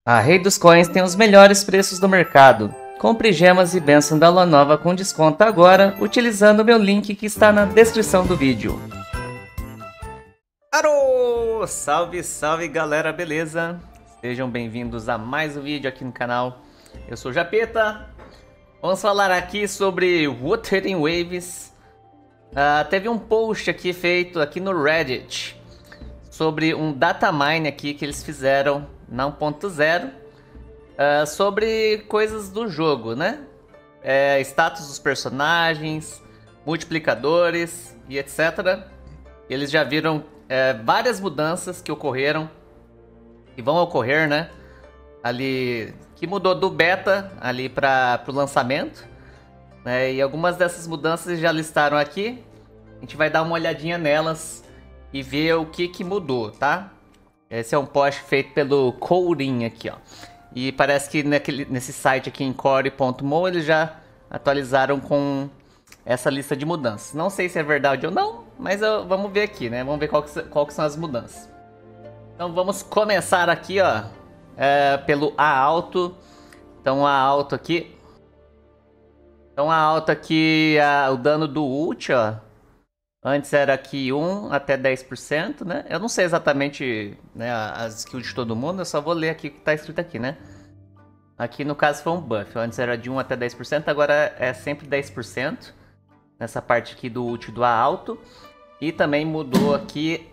A Rei dos Coins tem os melhores preços do mercado. Compre gemas e bênção da lua nova com desconto agora, utilizando o meu link que está na descrição do vídeo. Alô! Salve, salve galera, beleza? Sejam bem-vindos a mais um vídeo aqui no canal. Eu sou o Japeta. Vamos falar aqui sobre Wuthering Waves. Teve um post aqui feito aqui no Reddit sobre um datamine aqui que eles fizeram na 1.0 sobre coisas do jogo, né? Status dos personagens, multiplicadores e etc. Eles já viram várias mudanças que ocorreram e vão ocorrer, né? Ali que mudou do beta ali para o lançamento, né? E algumas dessas mudanças já listaram aqui. A gente vai dar uma olhadinha nelas e ver o que mudou, tá? Esse é um post feito pelo Corin aqui, ó. E parece que nesse site aqui em core.mo eles já atualizaram com essa lista de mudanças. Não sei se é verdade ou não, mas vamos ver aqui, né? Vamos ver qual que são as mudanças. Então vamos começar aqui, ó, pelo A alto. Então A alto aqui. Então A alto aqui, o dano do ult, ó. Antes era aqui 1 até 10%, né? Eu não sei exatamente, né, as skills de todo mundo, eu só vou ler aqui o que tá escrito aqui, né? Aqui no caso foi um buff, antes era de 1 até 10%, agora é sempre 10%. Nessa parte aqui do ult do A alto. E também mudou aqui...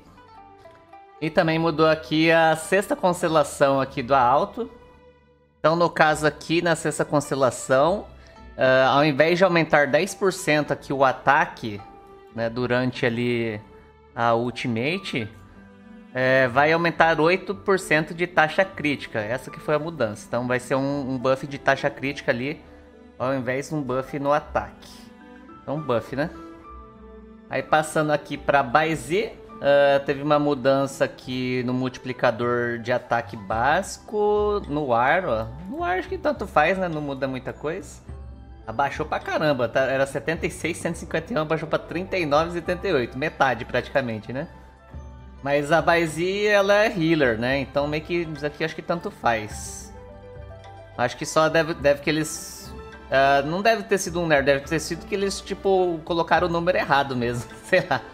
a sexta constelação aqui do A alto. Então no caso aqui, na sexta constelação, ao invés de aumentar 10% aqui o ataque, né, durante ali a ultimate, vai aumentar 8% de taxa crítica. Essa que foi a mudança. Então vai ser um buff de taxa crítica ali, ao invés de um buff no ataque. Então buff, né? Aí passando aqui para Baize, teve uma mudança aqui no multiplicador de ataque básico, no ar, ó. No ar acho que tanto faz, né? Não muda muita coisa. Abaixou pra caramba, tá? Era 76, 151, abaixou pra 39,78, metade praticamente, né? Mas a Baize, ela é healer, né? Então meio que isso aqui acho que tanto faz. Acho que só deve que eles... não deve ter sido um nerf, deve ter sido que eles, tipo, colocaram o número errado mesmo, sei lá.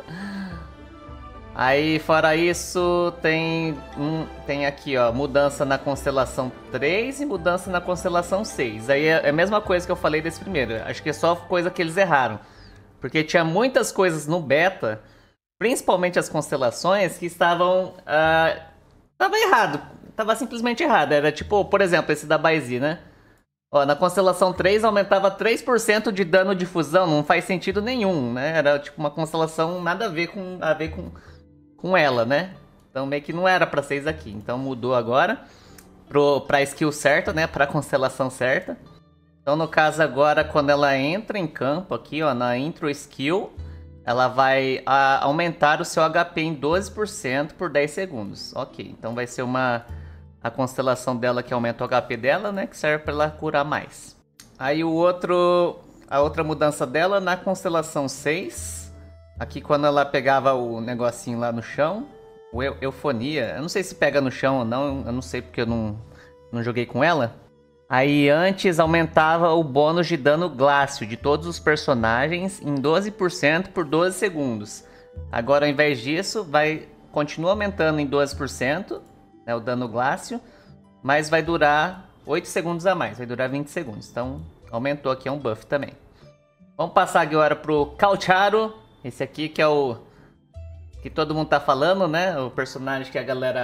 Aí, fora isso, tem aqui, ó, mudança na constelação 3 e mudança na constelação 6. Aí é a mesma coisa que eu falei desse primeiro. Acho que é só coisa que eles erraram. Porque tinha muitas coisas no beta, principalmente as constelações, que estavam... tava errado. Tava simplesmente errado. Era tipo, por exemplo, esse da Baize, né? Ó, na constelação 3 aumentava 3% de dano de fusão. Não faz sentido nenhum, né? Era tipo uma constelação nada a ver com ela, né? Então meio que não era pra ser isso aqui. Então mudou agora pra skill certa, né? Pra constelação certa. Então no caso agora, quando ela entra em campo aqui, ó, na intro skill, ela vai aumentar o seu HP em 12% por 10 segundos. Ok, então vai ser a constelação dela que aumenta o HP dela, né? Que serve pra ela curar mais. Aí a outra mudança dela na constelação 6... Aqui quando ela pegava o negocinho lá no chão, o Eufonia, eu não sei se pega no chão ou não, eu não sei porque eu não joguei com ela. Aí antes aumentava o bônus de dano Glácio de todos os personagens em 12% por 12 segundos. Agora ao invés disso, continua aumentando em 12%, né, o dano Glácio, mas vai durar 8 segundos a mais, vai durar 20 segundos. Então aumentou aqui, é um buff também. Vamos passar agora pro Calcharo. Esse aqui que é o que todo mundo tá falando, né? O personagem que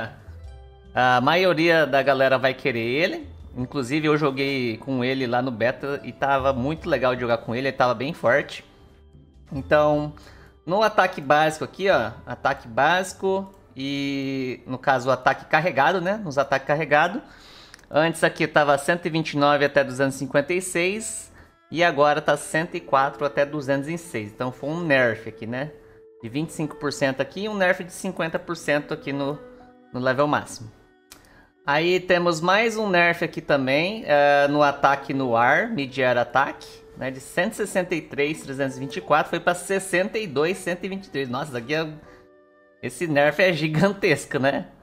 a maioria da galera vai querer ele. Inclusive eu joguei com ele lá no beta e tava muito legal de jogar com ele, ele tava bem forte. Então, no ataque básico aqui, ó, ataque básico e no caso o ataque carregado, né? Nos ataques carregados. Antes aqui tava 129 até 256. E agora tá 104 até 206. Então foi um nerf aqui, né? De 25% aqui e um nerf de 50% aqui no level máximo. Aí temos mais um nerf aqui também, no ataque no ar, mid-air attack, né? De 163, 324 foi para 62, 123. Nossa, esse nerf é gigantesco, né?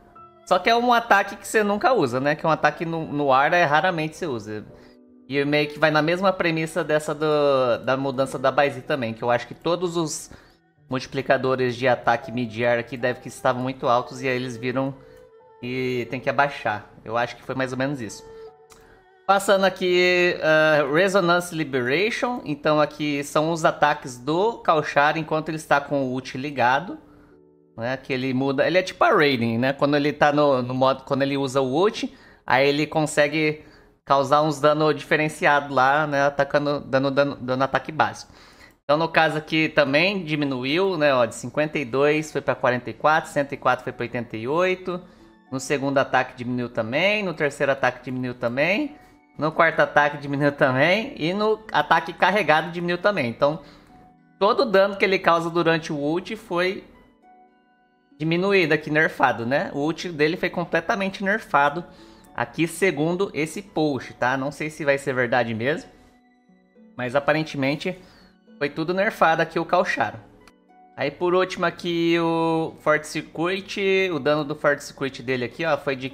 Só que é um ataque que você nunca usa, né? Que é um ataque no ar, raramente você usa. E meio que vai na mesma premissa dessa da mudança da Baizi também, que eu acho que todos os multiplicadores de ataque mid-air aqui devem que estavam muito altos e aí eles viram e tem que abaixar. Eu acho que foi mais ou menos isso. Passando aqui, Resonance Liberation. Então aqui são os ataques do Kalshara enquanto ele está com o ult ligado. Né, que ele muda, ele é tipo a Raiden, né? Quando ele tá no modo, quando ele usa o ult, aí ele consegue causar uns dano diferenciado lá, né? Atacando, dando ataque básico. Então no caso aqui também diminuiu, né? Ó, de 52 foi para 44, 104 foi para 88. No segundo ataque diminuiu também, no terceiro ataque diminuiu também, no quarto ataque diminuiu também e no ataque carregado diminuiu também. Então todo o dano que ele causa durante o ult foi diminuído aqui, nerfado, né? O ult dele foi completamente nerfado aqui, segundo esse post, tá? Não sei se vai ser verdade mesmo, mas aparentemente foi tudo nerfado aqui o Kalshara. Aí por último aqui o Forte Circuit, o dano do Forte Circuit dele aqui, ó, foi de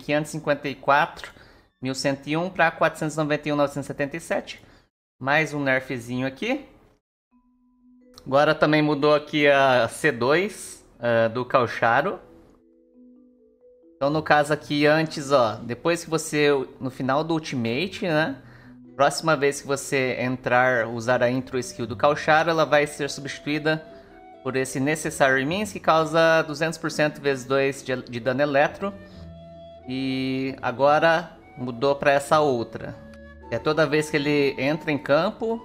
554.101 para 491.977. Mais um nerfzinho aqui. Agora também mudou aqui a C2 do Kalshara. Então no caso aqui antes, ó, depois que você, no final do Ultimate, né? Próxima vez que você entrar, usar a intro skill do Kalshara, ela vai ser substituída por esse Necessary Means, que causa 200% vezes 2 de dano eletro. E agora mudou para essa outra. É toda vez que ele entra em campo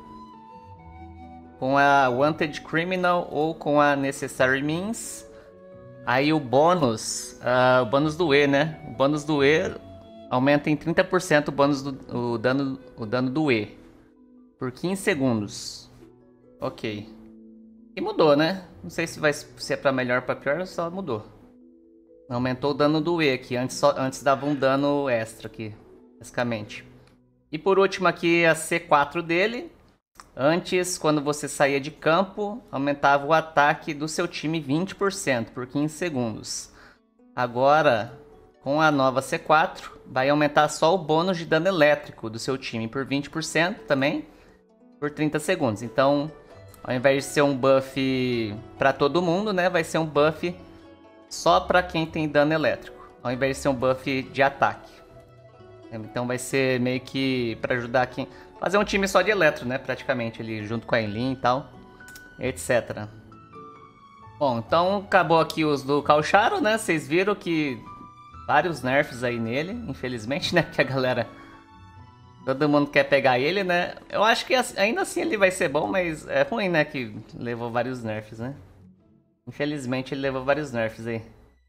com a Wanted Criminal ou com a Necessary Means, aí o bônus do E, né? O bônus do E aumenta em 30% o bônus o dano do E por 15 segundos. Ok. E mudou, né? Não sei se é pra melhor ou pra pior, só mudou. Aumentou o dano do E aqui. Antes dava um dano extra aqui, basicamente. E por último aqui a C4 dele. Antes, quando você saía de campo, aumentava o ataque do seu time 20% por 15 segundos. Agora, com a nova C4, vai aumentar só o bônus de dano elétrico do seu time por 20% também, por 30 segundos. Então, ao invés de ser um buff para todo mundo, né, vai ser um buff só para quem tem dano elétrico, ao invés de ser um buff de ataque. Então vai ser meio que para ajudar quem... fazer um time só de eletro, né, praticamente, ali junto com a Eileen e tal, etc. Bom, então acabou aqui os do Kalshara, né, vocês viram que vários nerfs aí nele, infelizmente, né, que a galera... todo mundo quer pegar ele, né, eu acho que ainda assim ele vai ser bom, mas é ruim, né, que levou vários nerfs, né. Infelizmente ele levou vários nerfs aí.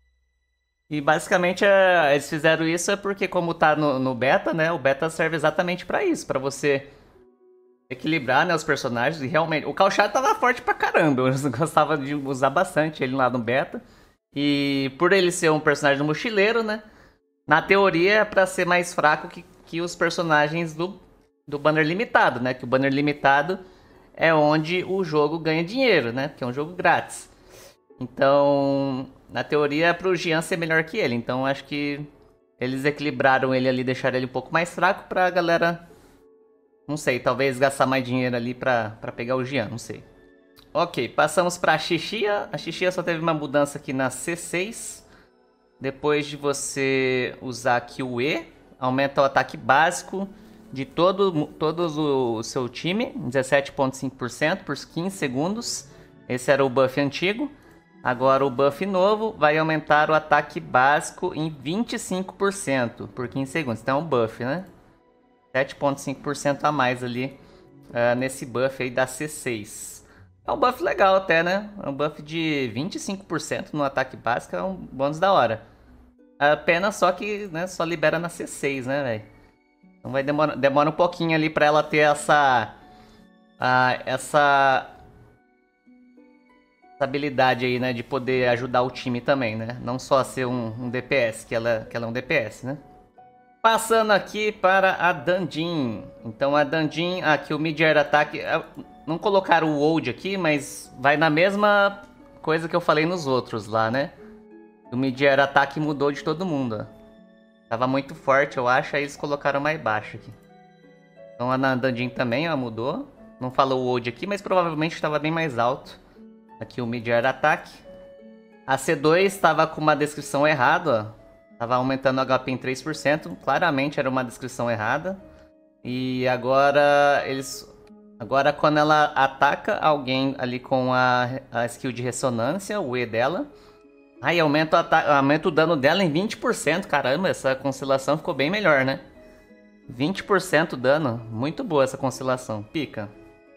E basicamente eles fizeram isso porque como tá no beta, né? O beta serve exatamente pra isso, pra você equilibrar, né, os personagens. E realmente, o Kalshara tava forte pra caramba, eu gostava de usar bastante ele lá no beta. E por ele ser um personagem mochileiro, né? Na teoria é pra ser mais fraco que os personagens do banner limitado, né? Que o banner limitado é onde o jogo ganha dinheiro, né? Porque é um jogo grátis. Então, na teoria, é pro Gian ser melhor que ele. Então, acho que eles equilibraram ele ali, deixaram ele um pouco mais fraco pra galera, não sei, talvez gastar mais dinheiro ali pra pegar o Gian, não sei. Ok, passamos pra Xixia. A Xixia só teve uma mudança aqui na C6. Depois de você usar aqui o E, aumenta o ataque básico de todo o seu time, 17,5% por 15 segundos. Esse era o buff antigo. Agora o buff novo vai aumentar o ataque básico em 25% por 15 segundos. Então é um buff, né? 7,5% a mais ali nesse buff aí da C6. É um buff legal até, né? É um buff de 25% no ataque básico, é um bônus da hora. A pena só que, né, só libera na C6, né, velho? Então vai demora um pouquinho ali pra ela ter essa habilidade aí, né, de poder ajudar o time também, né? Não só ser um DPS, que ela é um DPS, né? Passando aqui para a Dandin. Então a Dandin, aqui o Mid-Air Attack, não colocaram o Old aqui, mas vai na mesma coisa que eu falei nos outros lá, né? O Mid-Air Attack mudou de todo mundo, ó. Tava muito forte, eu acho, aí eles colocaram mais baixo aqui. Então a Nandandin também, ó, mudou. Não falou o old aqui, mas provavelmente estava bem mais alto. Aqui o Mid-Air Attack. A C2 estava com uma descrição errada, ó. Tava aumentando o HP em 3%. Claramente era uma descrição errada. E agora eles... Agora quando ela ataca alguém ali com a skill de ressonância, o E dela... Aí aumenta o dano dela em 20%. Caramba, essa constelação ficou bem melhor, né? 20% dano. Muito boa essa constelação. Pica.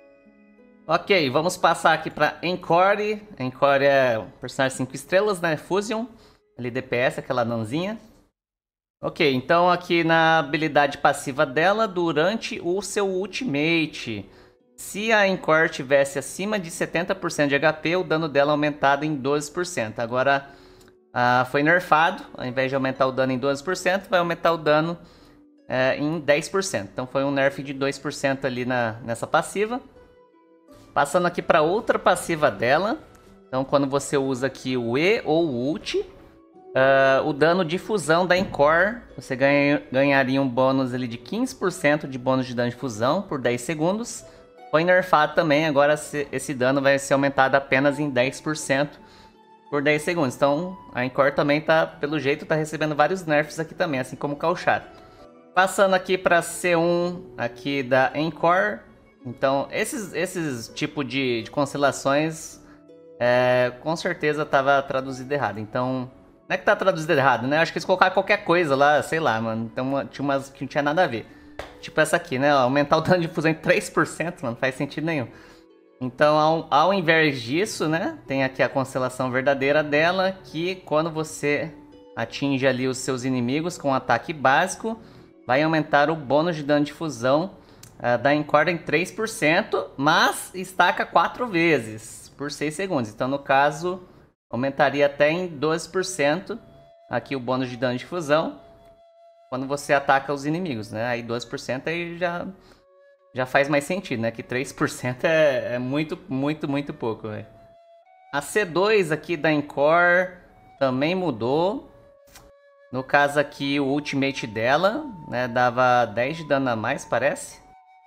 Ok, vamos passar aqui pra Encore. Encore é um personagem 5 estrelas, né? Fusion. Ali DPS, aquela nanzinha. Ok, então aqui na habilidade passiva dela, durante o seu ultimate. Se a Encore tivesse acima de 70% de HP, o dano dela aumentado em 12%. Agora foi nerfado, ao invés de aumentar o dano em 12%, vai aumentar o dano em 10%. Então foi um nerf de 2% ali nessa passiva. Passando aqui para outra passiva dela. Então quando você usa aqui o E ou o ult, o dano de fusão da Encore, você ganharia um bônus ali de 15% de bônus de dano de fusão por 10 segundos. Foi nerfado também, agora esse dano vai ser aumentado apenas em 10% por 10 segundos. Então a Encore também tá, pelo jeito, tá recebendo vários nerfs aqui também, assim como o Calchar. Passando aqui para C1 aqui da Encore. Então esses tipo de constelações com certeza tava traduzido errado. Então não é que tá traduzido errado, né? Acho que eles colocaram qualquer coisa lá, sei lá, mano. Então tinha umas que não tinha nada a ver. Tipo essa aqui, né? Aumentar o dano de fusão em 3%, mano, não faz sentido nenhum. Então, ao invés disso, né? Tem aqui a constelação verdadeira dela, que quando você atinge ali os seus inimigos com um ataque básico, vai aumentar o bônus de dano de fusão da Encore em 3%, mas estaca 4 vezes por 6 segundos. Então, no caso, aumentaria até em 12% aqui o bônus de dano de fusão quando você ataca os inimigos, né? Aí 12% aí já faz mais sentido, né? Que 3% é muito, muito, muito pouco, velho. A C2 aqui da Encore também mudou. No caso aqui, o ultimate dela, né? Dava 10 de dano a mais, parece.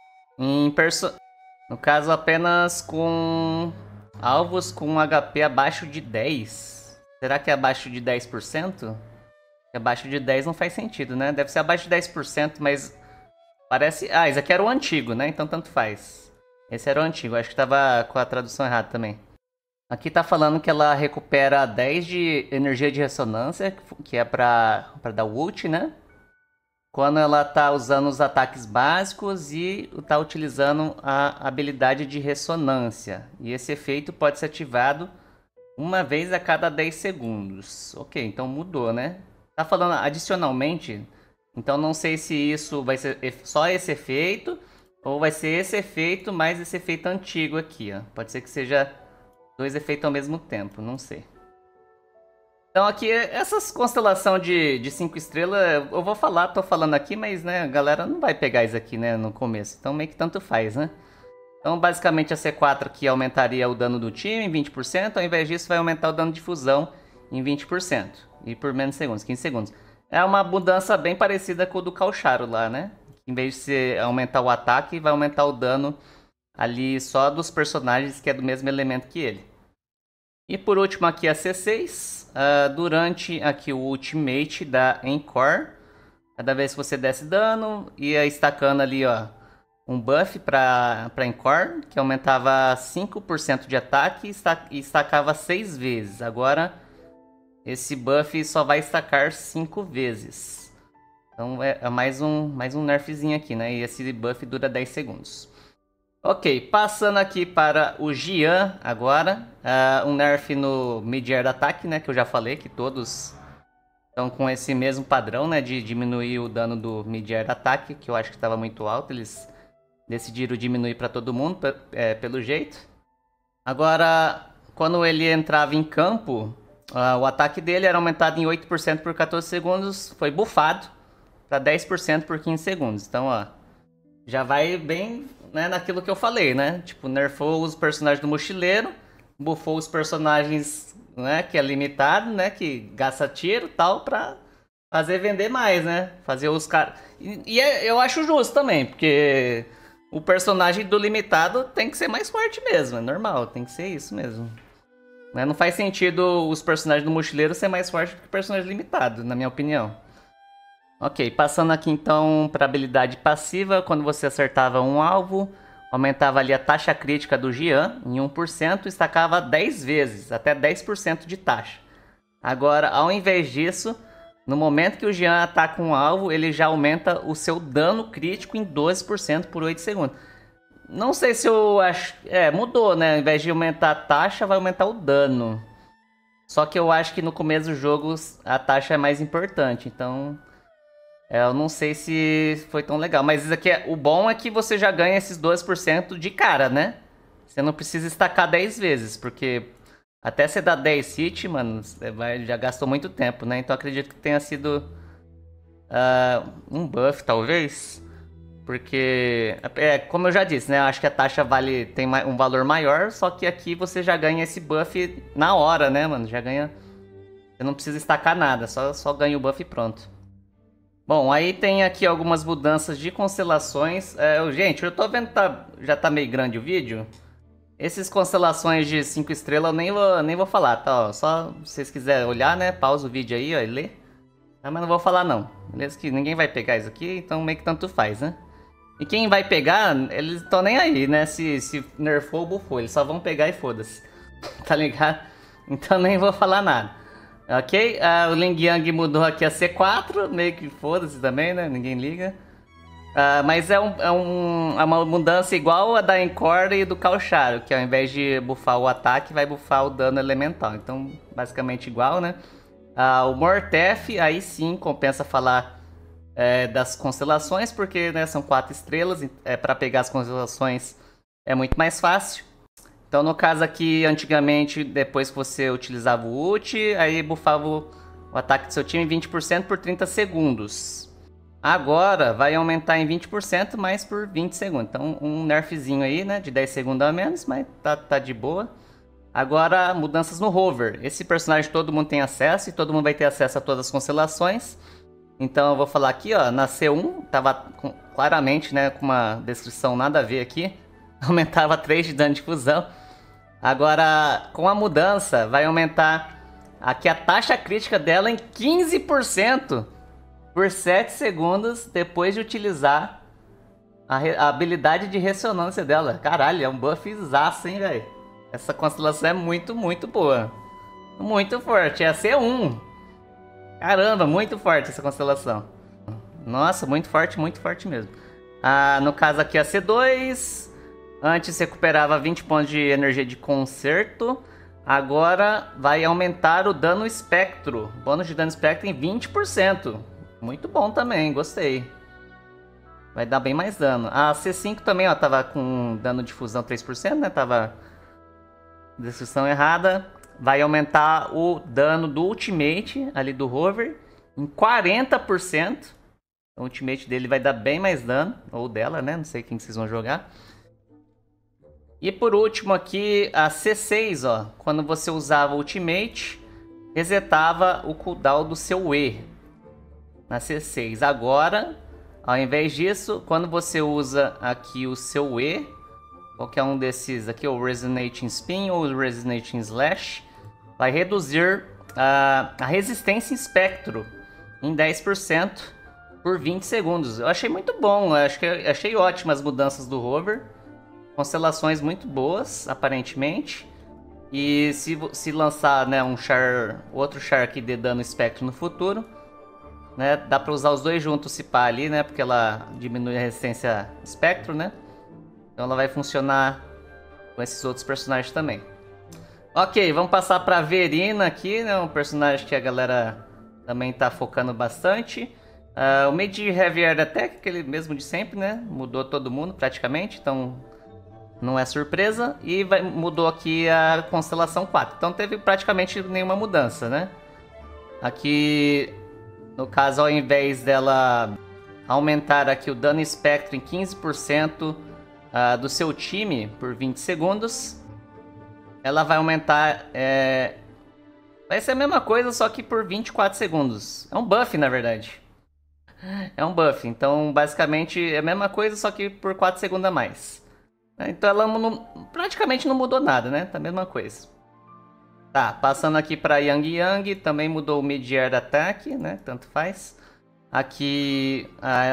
No caso, apenas com alvos com HP abaixo de 10. Será que é abaixo de 10%? Abaixo de 10 não faz sentido, né? Deve ser abaixo de 10%, mas parece... Ah, esse aqui era o antigo, né? Então tanto faz. Esse era o antigo, acho que tava com a tradução errada também. Aqui tá falando que ela recupera 10 de energia de ressonância, que é pra dar ult, né? Quando ela tá usando os ataques básicos e tá utilizando a habilidade de ressonância. E esse efeito pode ser ativado uma vez a cada 10 segundos. Ok, então mudou, né? Tá falando adicionalmente, então não sei se isso vai ser só esse efeito ou vai ser esse efeito mais esse efeito antigo aqui, ó. Pode ser que seja 2 efeitos ao mesmo tempo, não sei. Então aqui, essas constelação de 5 estrelas, eu vou falar, tô falando aqui, mas né, a galera não vai pegar isso aqui, né, no começo. Então meio que tanto faz, né? Então basicamente a C4 aqui aumentaria o dano do time em 20%, ao invés disso vai aumentar o dano de fusão em 20%. E por menos segundos, 15 segundos. É uma mudança bem parecida com o do Calcharo lá, né? Em vez de você aumentar o ataque, vai aumentar o dano ali só dos personagens que é do mesmo elemento que ele. E por último aqui a C6. Durante aqui o ultimate da Encore. Cada vez que você desce dano, ia estacando ali, ó, um buff para Encore, que aumentava 5% de ataque e estacava 6 vezes. Agora esse buff só vai estacar 5 vezes. Então é mais um nerfzinho aqui, né? E esse buff dura 10 segundos. Ok, passando aqui para o Gian agora. Um nerf no Mid-Air Attack, né? Que eu já falei, que todos estão com esse mesmo padrão, né? De diminuir o dano do Mid-Air Attack, que eu acho que estava muito alto. Eles decidiram diminuir para todo mundo, pelo jeito. Agora, quando ele entrava em campo... o ataque dele era aumentado em 8% por 14 segundos, foi buffado para 10% por 15 segundos. Então, ó, já vai bem, né, naquilo que eu falei, né? Tipo, nerfou os personagens do mochileiro, buffou os personagens, né, que é limitado, né, que gasta tiro e tal, pra fazer vender mais, né? Fazer os caras. Eu acho justo também, porque o personagem do limitado tem que ser mais forte mesmo, é normal, tem que ser isso mesmo. Né? Não faz sentido os personagens do mochileiro ser mais forte que o personagem limitado, na minha opinião. Ok, passando aqui então para habilidade passiva, quando você acertava um alvo, aumentava ali a taxa crítica do Gian em 1% e estacava 10 vezes, até 10% de taxa. Agora, ao invés disso, no momento que o Gian ataca um alvo, ele já aumenta o seu dano crítico em 12% por 8 segundos. Não sei se eu acho... mudou, né? Ao invés de aumentar a taxa, vai aumentar o dano. Só que eu acho que no começo do jogo a taxa é mais importante, então... eu não sei se foi tão legal. Mas isso aqui o bom é que você já ganha esses 12% de cara, né? Você não precisa estacar 10 vezes, porque até você dar 10 hit, mano, você já gastou muito tempo, né? Então acredito que tenha sido um buff, talvez. Porque, como eu já disse, né? Eu acho que a taxa tem um valor maior, só que aqui você já ganha esse buff na hora, né, mano? Já ganha... Você não precisa estacar nada, só ganha o buff e pronto. Bom, aí tem aqui algumas mudanças de constelações. Gente, eu tô vendo que já tá meio grande o vídeo. Esses constelações de 5 estrelas eu nem vou falar, tá? Ó, só se vocês quiserem olhar, né? Pausa o vídeo aí, ó, e lê. Mas não vou falar não. Beleza? Que ninguém vai pegar isso aqui, então meio que tanto faz, né? E quem vai pegar, eles estão nem aí, né? Se nerfou ou buffou, eles só vão pegar e foda-se. Tá ligado? Então nem vou falar nada. Ok? O Ling Yang mudou aqui a C4, meio que foda-se também, né? Ninguém liga. Mas é uma mudança igual a da Encore e do Calcharo, que ao invés de buffar o ataque, vai buffar o dano elemental. Então, basicamente igual, né? O Mortef, aí sim, compensa falar das constelações, porque né, são 4 estrelas, para pegar as constelações é muito mais fácil. Então, no caso aqui, antigamente, depois que você utilizava o ult, aí buffava o ataque do seu time em 20% por 30 segundos. Agora, vai aumentar em 20%, mas por 20 segundos. Então, um nerfzinho aí, né, de 10 segundos a menos, mas tá de boa. Agora, mudanças no Hover. Esse personagem todo mundo tem acesso e todo mundo vai ter acesso a todas as constelações. Então, eu vou falar aqui, ó, na C1, tava claramente, né, com uma descrição nada a ver aqui. Aumentava 3 de dano de fusão. Agora, com a mudança, vai aumentar aqui a taxa crítica dela em 15% por 7 segundos depois de utilizar a habilidade de ressonância dela. Caralho, é um buffzaço, hein, velho? Essa constelação é muito, muito boa. Muito forte, é a C1. Caramba, muito forte essa constelação. Nossa, muito forte mesmo. No caso aqui a C2... Antes recuperava 20 pontos de energia de conserto. Agora vai aumentar o dano espectro. Bônus de dano espectro em 20%. Muito bom também, gostei. Vai dar bem mais dano. A C5 também, ó, tava com dano de fusão 3%, né? Tava descrição errada. Vai aumentar o dano do ultimate ali do Hover em 40%. O ultimate dele vai dar bem mais dano. Ou dela, né? Não sei quem vocês vão jogar. E por último aqui, a C6, ó, quando você usava o Ultimate, resetava o cooldown do seu E na C6. Agora, ao invés disso, quando você usa aqui o seu E, qualquer um desses aqui, o Resonating Spin ou o Resonating Slash, vai reduzir a resistência em espectro em 10% por 20 segundos. Eu achei muito bom, achei ótimas as mudanças do Hover. Constelações muito boas, aparentemente. E se lançar, né, outro char que dê dano espectro no futuro, né, dá pra usar os dois juntos se pá ali, né, porque ela diminui a resistência espectro, né. Então ela vai funcionar com esses outros personagens também. Ok, vamos passar pra Verina aqui, né, um personagem que a galera também tá focando bastante. O Mid Heavy Air Attack, aquele mesmo de sempre, né, mudou todo mundo praticamente, então... Não é surpresa. E mudou aqui a constelação 4. Então teve praticamente nenhuma mudança, né? Aqui, no caso, ao invés dela aumentar aqui o dano espectro em 15% do seu time por 20 segundos, ela vai aumentar... Vai ser a mesma coisa, só que por 24 segundos. É um buff, na verdade. É um buff, então basicamente é a mesma coisa, só que por 4 segundos a mais. Então ela praticamente não mudou nada, né? Tá a mesma coisa. Tá, passando aqui pra Yang Yang, também mudou o Mid-Air Attack, né? Tanto faz. Aqui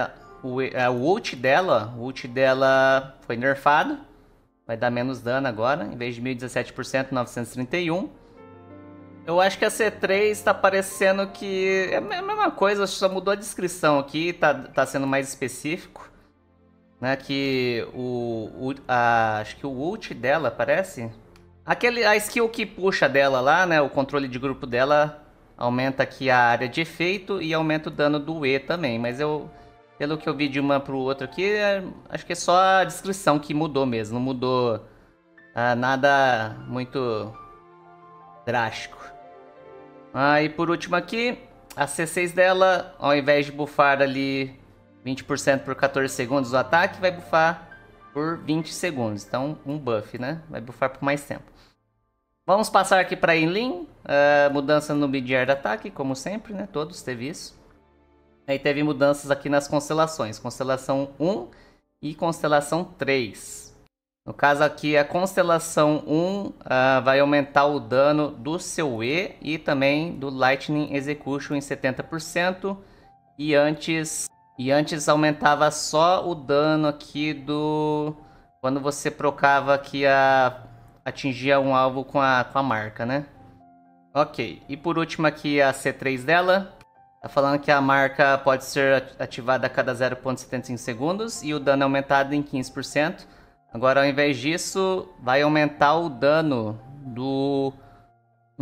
o ult dela foi nerfado. Vai dar menos dano agora, em vez de 1017%, 931. Eu acho que a C3 tá parecendo que é a mesma coisa, só mudou a descrição aqui, tá sendo mais específico. Né, que acho que o ult dela parece... a skill que puxa dela lá, né, o controle de grupo dela aumenta aqui a área de efeito e aumenta o dano do E também. Mas pelo que eu vi de uma pro outro aqui, acho que é só a descrição que mudou mesmo, não mudou nada muito drástico. E por último aqui, a C6 dela, ao invés de buffar ali 20% por 14 segundos o ataque, vai buffar por 20 segundos. Então, um buff, né? Vai buffar por mais tempo. Vamos passar aqui para Inlin. Mudança no mid-air de ataque, como sempre, né? Todos teve isso. Aí teve mudanças aqui nas constelações. Constelação 1 e Constelação 3. No caso aqui, a Constelação 1 vai aumentar o dano do seu E e também do Lightning Execution em 70%. E antes aumentava só o dano aqui do... quando você procava aqui atingia um alvo com a marca, né? Ok. E por último aqui a C3 dela. Tá falando que a marca pode ser ativada a cada 0,75 segundos e o dano é aumentado em 15%. Agora, ao invés disso, vai aumentar o dano em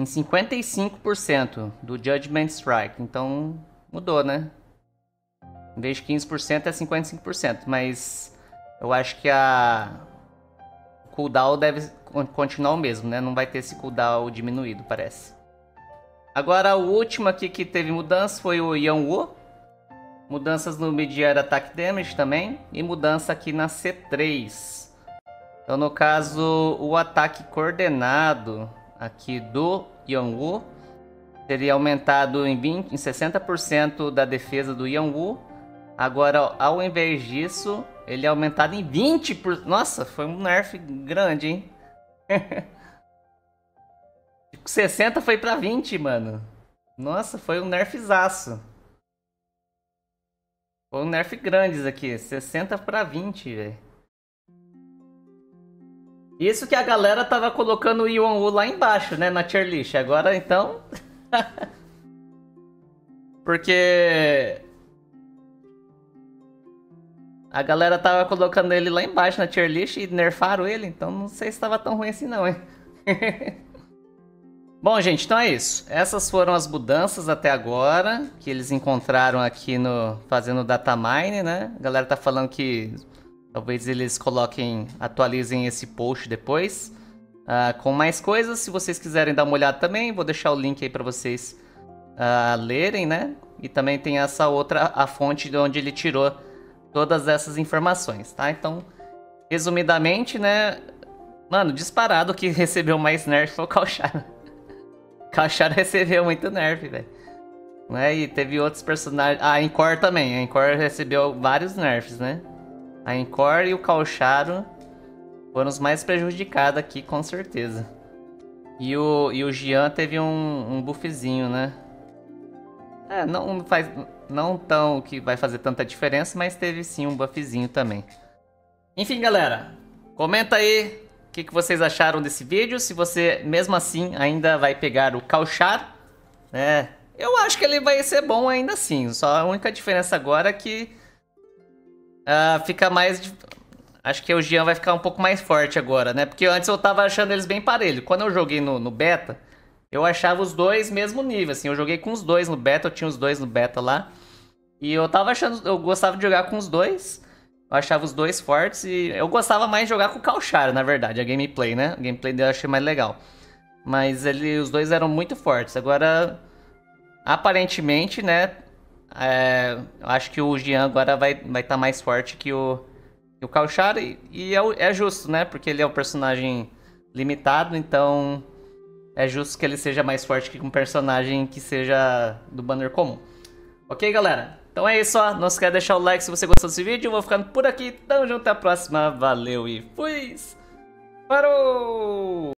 55% do Judgment Strike. Então, mudou, né? Em vez de 15% é 55%. Mas eu acho que o cooldown deve continuar o mesmo, né? Não vai ter esse cooldown diminuído, parece. Agora, o último aqui que teve mudança foi o Yanwu. Mudanças no Mid-Air Attack Damage também. E mudança aqui na C3. Então, no caso, o ataque coordenado aqui do Yanwu seria aumentado em 60% da defesa do Yanwu. Agora, ao invés disso, ele é aumentado em 20%. Nossa, foi um nerf grande, hein? 60 foi pra 20, mano. Nossa, foi um nerfzaço. Foi um nerf grande isso aqui. 60 pra 20, velho. Isso que a galera tava colocando o Yanwu lá embaixo, né? Na tier list. Agora, então... Porque... a galera tava colocando ele lá embaixo na tier list e nerfaram ele. Então não sei se tava tão ruim assim não, hein? Bom, gente, então é isso. Essas foram as mudanças até agora que eles encontraram aqui fazendo datamine, né? A galera tá falando que talvez eles atualizem esse post depois com mais coisas. Se vocês quiserem dar uma olhada também, vou deixar o link aí para vocês lerem, né? E também tem essa outra, a fonte de onde ele tirou todas essas informações, tá? Então, resumidamente, né? Mano, disparado que recebeu mais nerf foi o Kalshara. Kalshara recebeu muito nerf, velho. Né? E teve outros personagens... a Encore também. A Encore recebeu vários nerfs, né? A Encore e o Kalshara foram os mais prejudicados aqui, com certeza. E o Gian teve um buffzinho, né? Não tão que vai fazer tanta diferença, mas teve sim um buffzinho também. Enfim, galera, comenta aí o que vocês acharam desse vídeo. Se você, mesmo assim, ainda vai pegar o Kalshara, né? Eu acho que ele vai ser bom ainda assim. Só a única diferença agora é que fica mais... acho que o Gian vai ficar um pouco mais forte agora, né? Porque antes eu tava achando eles bem parelhos. Quando eu joguei no beta, eu achava os dois mesmo nível, assim. Eu joguei com os dois no beta, eu tinha os dois no beta lá. E eu tava achando... eu gostava de jogar com os dois. Eu achava os dois fortes e eu gostava mais de jogar com o Kalshara, na verdade, a gameplay, né? A gameplay dele eu achei mais legal. Mas os dois eram muito fortes. Agora, aparentemente, né? Eu acho que o Gian agora vai estar mais forte que o Kalshara. E é justo, né? Porque ele é um personagem limitado, então... é justo que ele seja mais forte que um personagem que seja do banner comum. Ok, galera? Então é isso, ó. Não esquece de deixar o like se você gostou desse vídeo. Eu vou ficando por aqui. Tamo junto, até a próxima. Valeu e fui! Parou!